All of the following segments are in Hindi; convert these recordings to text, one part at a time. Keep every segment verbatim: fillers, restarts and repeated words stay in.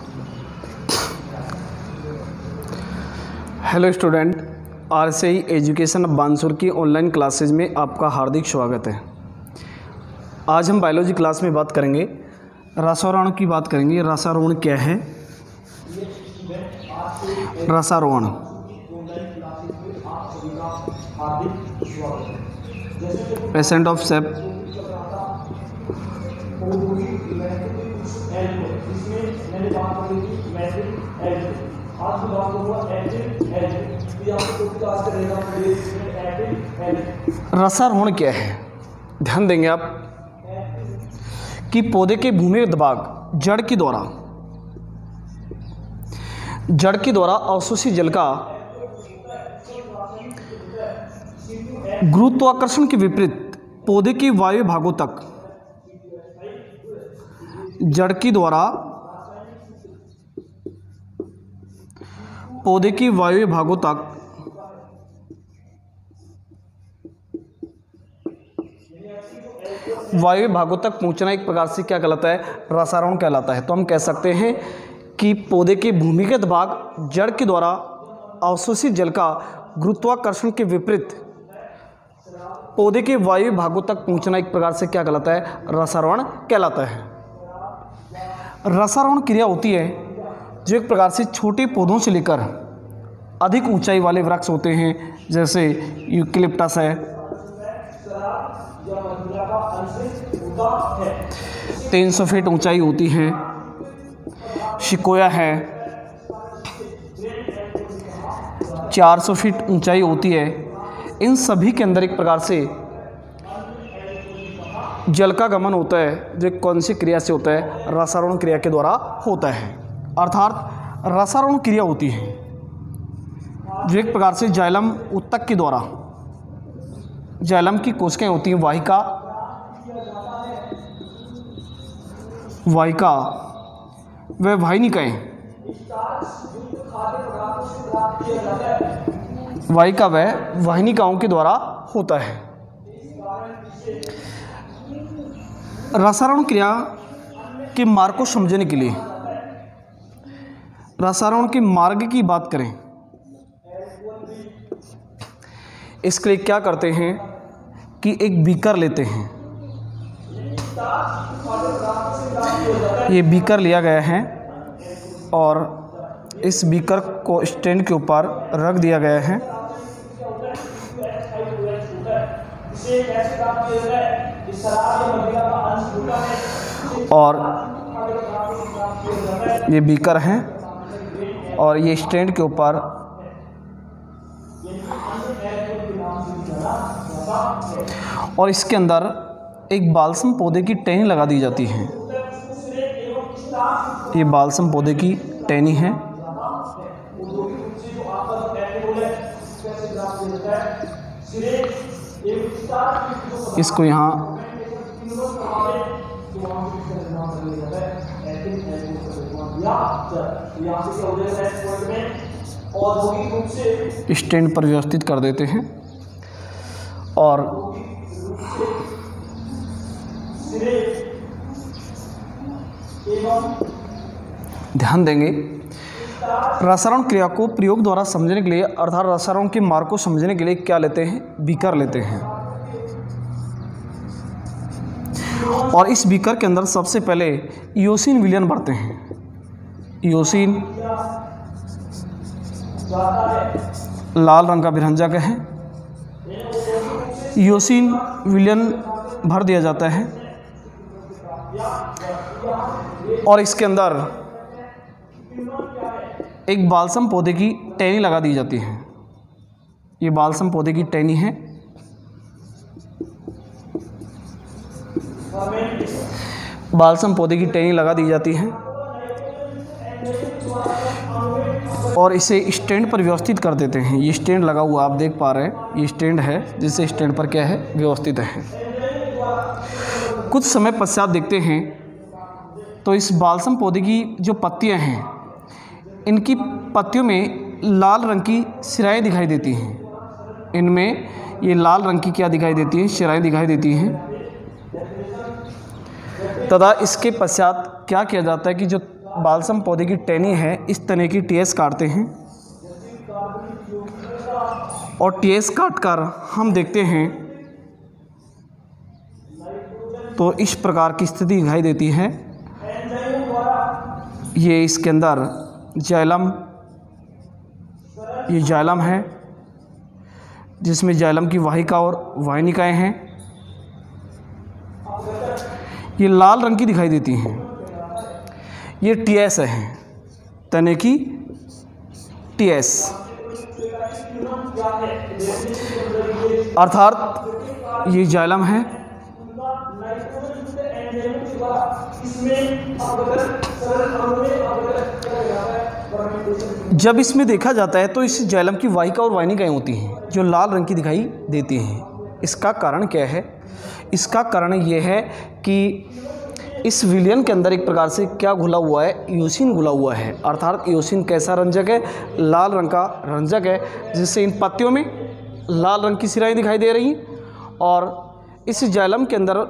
Hello student, R C I education Bansur की ऑनलाइन क्लासेज में आपका हार्दिक स्वागत है। आज हम बायोलॉजी क्लास में बात करेंगे, रसारोहण की बात करेंगे। रसारोहण क्या है? रसारोहण पेशेंट ऑफ सेप रसारोहण क्या है? ध्यान देंगे आप कि पौधे के भूमिगत भाग जड़ के द्वारा जड़ के द्वारा अवशोषित जल का गुरुत्वाकर्षण के विपरीत पौधे के वायु भागों तक जड़ के द्वारा पौधे की वायु भागों तक वायु भागों तक पहुंचना एक प्रकार से क्या कहलाता है? रसारोहण कहलाता है। तो हम कह सकते हैं कि पौधे के भूमिगत भाग जड़ के द्वारा अवशोषित जल का गुरुत्वाकर्षण के विपरीत पौधे के वायु भागों तक पहुंचना एक प्रकार से क्या कहलाता है? रसारोहण कहलाता है। रसारोहण क्रिया होती है जो एक प्रकार से छोटे पौधों से लेकर अधिक ऊंचाई वाले वृक्ष होते हैं, जैसे यूकेलिप्टस है, तीन सौ फीट ऊंचाई होती है, शिकोया है, चार सौ फीट ऊंचाई होती है। इन सभी के अंदर एक प्रकार से जल का गमन होता है, जो कौन सी क्रिया से होता है? रसारोहण क्रिया के द्वारा होता है। अर्थात रसारोहण क्रिया होती है जो एक प्रकार से जाइलम उत्तक के द्वारा, जाइलम की कोशिकाएं होती हैं, वाहिका वाहिका व वाहिनिकाएं वाहिका व वाहिनिकाओं के द्वारा होता है। रसारोहण क्रिया के मार्ग को समझने के लिए रसारोहण के मार्ग की बात करें, इसके लिए क्या करते हैं कि एक बीकर लेते हैं। ये बीकर लिया गया है और इस बीकर को स्टैंड के ऊपर रख दिया गया है और ये बीकर है और ये स्टैंड के ऊपर और इसके अंदर एक बालसम पौधे की टहनी लगा दी जाती है। ये बालसम पौधे की टहनी है। इसको यहाँ स्टैंड पर व्यवस्थित कर देते हैं और ध्यान देंगे रसारोहण क्रिया को प्रयोग द्वारा समझने के लिए, अर्थात रसारोहण के मार्ग को समझने के लिए क्या लेते हैं? बीकर लेते हैं और इस बीकर के अंदर सबसे पहले इयोसिन विलयन भरते हैं। इयोसिन लाल रंग का बिरहंजा का है। इयोसिन विलयन भर दिया जाता है और इसके अंदर एक बालसम पौधे की टहनी लगा दी जाती है। ये बालसम पौधे की टहनी है। बालसम पौधे की टहनी लगा दी जाती है और इसे स्टैंड पर व्यवस्थित कर देते हैं। ये स्टैंड लगा हुआ आप देख पा रहे हैं, ये स्टैंड है जिससे स्टैंड पर क्या है? व्यवस्थित है। कुछ समय पश्चात देखते हैं तो इस बालसम पौधे की जो पत्तियां हैं, इनकी पत्तियों में लाल रंग की सिराएं दिखाई देती हैं। इनमें ये लाल रंग की क्या दिखाई देती हैं? सिराएं दिखाई देती हैं। तथा इसके पश्चात क्या किया जाता है कि जो बालसम पौधे की टहनी है, इस तने की टीएस काटते हैं और टीएस काट कर हम देखते हैं तो इस प्रकार की स्थिति दिखाई देती है। ये इसके अंदर जाइलम, ये जाइलम है जिसमें जाइलम की वाहिका और वाहिनिकाएं हैं, ये लाल रंग की दिखाई देती हैं। ये टीएस है, तने की टीएस, अर्थात ये जाइलम है। जब इसमें देखा जाता है तो इस जाइलम की वाहिका और वाहिनिकाएं होती हैं जो लाल रंग की दिखाई देती हैं। इसका कारण क्या है? इसका कारण ये है कि इस विलियन के अंदर एक प्रकार से क्या घुला हुआ है? इयोसिन घुला हुआ है। अर्थात इयोसिन कैसा रंजक है? लाल रंग का रंजक है, जिससे इन पत्तियों में लाल रंग की सिराएं दिखाई दे रही हैं। और इस जाइलम के अंदर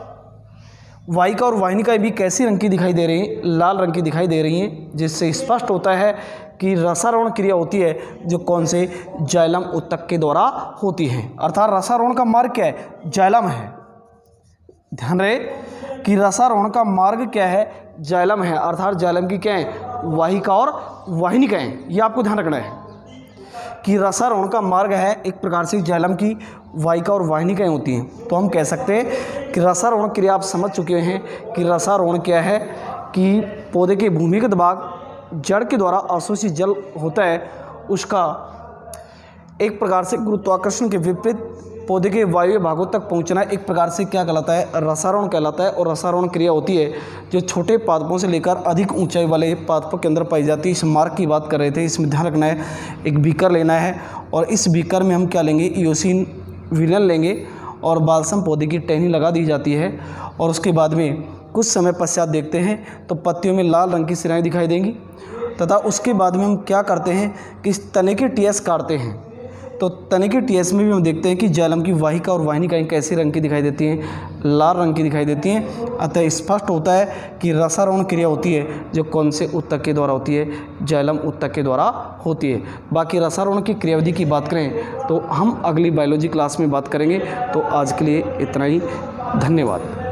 वाहिका और वाहिनिकाएं भी कैसी रंग की दिखाई दे रही हैं? लाल रंग की दिखाई दे रही हैं, जिससे स्पष्ट होता है कि रसारोहण क्रिया होती है जो कौन से जाइलम उत्तक के द्वारा होती है। अर्थात रसारोहण का मार्ग क्या है? जाइलम है। ध्यान रहे कि रसारोहण का मार्ग क्या है? जाइलम है। अर्थात जाइलम की क्या है? वाहिका और वाहिनिकाएं। ये आपको ध्यान रखना है कि रसारोहण का मार्ग है एक प्रकार से जाइलम की वाहिका और वाहिनिकाएं होती हैं। तो हम कह सकते हैं कि रसारोहण क्रिया आप समझ चुके हैं कि रसारोहण क्या है कि पौधे के भूमिगत भाग जड़ के द्वारा अवशोषित जल होता है, उसका एक प्रकार से गुरुत्वाकर्षण के विपरीत पौधे के वायु भागों तक पहुंचना एक प्रकार से क्या कहलाता है? रसारोहण कहलाता है। और रसारोहण क्रिया होती है जो छोटे पादपों से लेकर अधिक ऊंचाई वाले पादपों के अंदर पाई जाती है। इस मार्ग की बात कर रहे थे, इसमें ध्यान रखना है। एक बीकर लेना है और इस बीकर में हम क्या लेंगे? इयोसिन विलियन लेंगे और बालसम पौधे की टहनी लगा दी जाती है। और उसके बाद में कुछ समय पश्चात देखते हैं तो पत्तियों में लाल रंग की सिराएं दिखाई देंगी, तथा उसके बाद में हम क्या करते हैं कि इस तने के टीएस काटते हैं। तो तने के टीएस में भी हम देखते हैं कि जाइलम की वाहिका और वाहिनिकाएं कैसे रंग की दिखाई देती हैं? लाल रंग की दिखाई देती हैं। अतः स्पष्ट होता है कि रसारोहण क्रिया होती है जो कौन से उत्तक के द्वारा होती है? जाइलम उत्तक के द्वारा होती है। बाकी रसारोहण की क्रियाविधि की बात करें तो हम अगली बायोलॉजी क्लास में बात करेंगे। तो आज के लिए इतना ही, धन्यवाद।